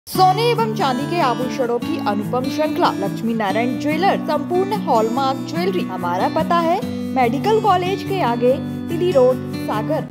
सोने एवं चांदी के आभूषणों की अनुपम श्रृंखला लक्ष्मी नारायण ज्वेलर्स संपूर्ण हॉलमार्क ज्वेलरी। हमारा पता है मेडिकल कॉलेज के आगे, तिली रोड, सागर।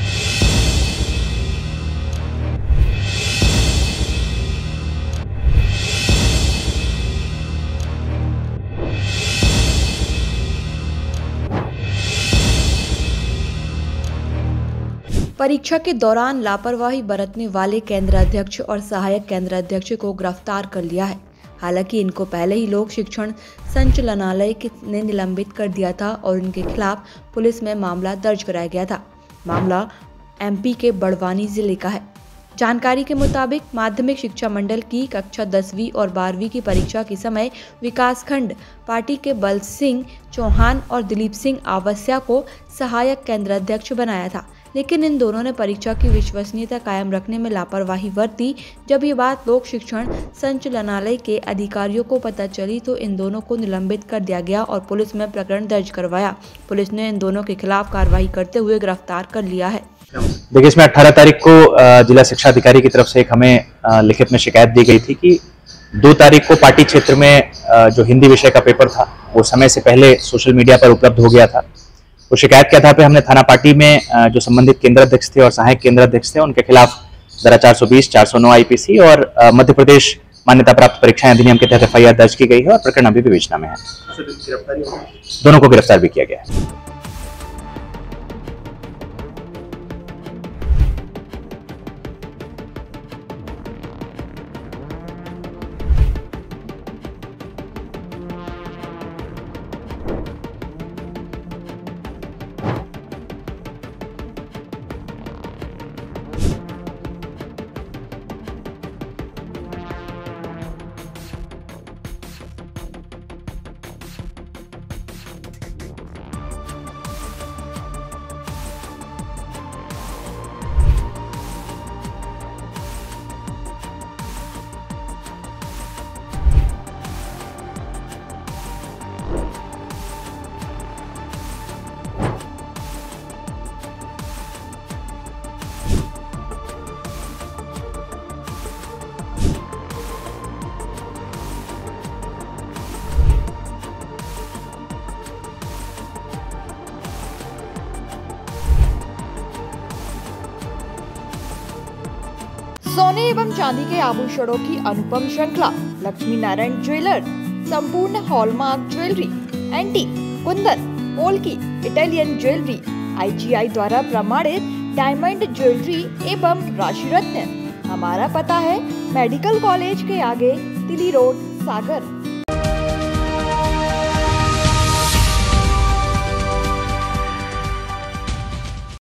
परीक्षा के दौरान लापरवाही बरतने वाले केंद्राध्यक्ष और सहायक केंद्राध्यक्ष को गिरफ्तार कर लिया है। हालांकि इनको पहले ही लोक शिक्षण संचालनालय ने निलंबित कर दिया था और इनके खिलाफ पुलिस में मामला दर्ज कराया गया था। मामला एमपी के बड़वानी जिले का है। जानकारी के मुताबिक माध्यमिक शिक्षा मंडल की कक्षा 10वीं और 12वीं की परीक्षा के समय विकासखंड पार्टी के बल सिंह चौहान और दिलीप सिंह आवस्या को सहायक केंद्राध्यक्ष बनाया था, लेकिन इन दोनों ने परीक्षा की विश्वसनीयता कायम रखने में लापरवाही बरती। जब ये बात लोक शिक्षण संचालनालय के अधिकारियों को पता चली तो इन दोनों को निलंबित कर दिया गया और पुलिस में प्रकरण दर्ज करवाया। पुलिस ने इन दोनों के खिलाफ कार्रवाई करते हुए गिरफ्तार कर लिया है। देखिए, इसमें 18 तारीख को जिला शिक्षा अधिकारी की तरफ से एक हमें लिखित में शिकायत दी गई थी कि 2 तारीख को पार्टी क्षेत्र में जो हिंदी विषय का पेपर था वो समय से पहले सोशल मीडिया पर उपलब्ध हो गया था। तो शिकायत के आधार पर हमने थाना पार्टी में जो संबंधित केंद्राध्यक्ष थे और सहायक केंद्राध्यक्ष थे उनके खिलाफ धारा 420, 409 आईपीसी और मध्य प्रदेश मान्यता प्राप्त परीक्षाएं अधिनियम के तहत FIR दर्ज की गई है और प्रकरण अभी विवेचना में है। दोनों को गिरफ्तार भी किया गया है। सोने एवं चांदी के आभूषणों की अनुपम श्रृंखला लक्ष्मी नारायण ज्वेलर्स संपूर्ण hallmark jewellery, antique, kundan, polki, Italian jewellery, IGI द्वारा प्रमाणित डायमंड ज्वेलरी एवं राशि रत्न। हमारा पता है मेडिकल कॉलेज के आगे, तिली रोड, सागर।